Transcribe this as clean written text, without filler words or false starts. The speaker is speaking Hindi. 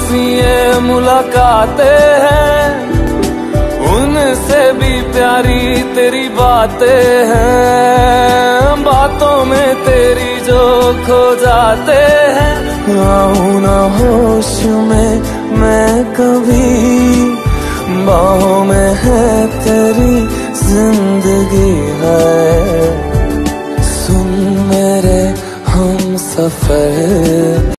सी ये मुलाकातें हैं, उनसे भी प्यारी तेरी बातें हैं। बातों में तेरी जो खो जाते हैं, आऊं ना होश में मैं कभी, बाहों में है तेरी जिंदगी है। सुन मेरे हम सफर